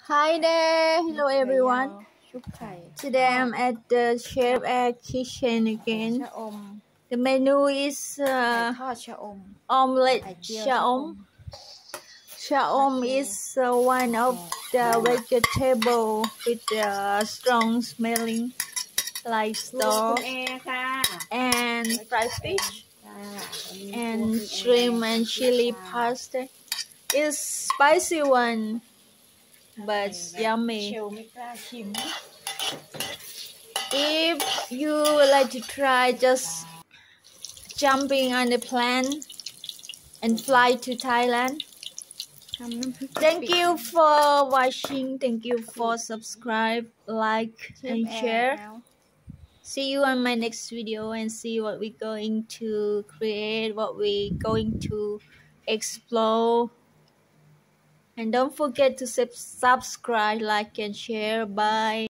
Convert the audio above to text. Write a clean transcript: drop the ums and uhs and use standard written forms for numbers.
Hi there, hello everyone. Today I'm at the Chef Air kitchen again. The menu is omelet cha-ohm. Cha-ohm is one of the vegetable with strong smelling like store and fried fish and shrimp and chili pasta. It's spicy one, but yummy. If you would like to try, just jumping on the plane and fly to Thailand. Thank you for watching. Thank you for subscribe, like, and share. See you on my next video and see what we're going to create, what we're going to explore. And don't forget to subscribe, like, and share. Bye.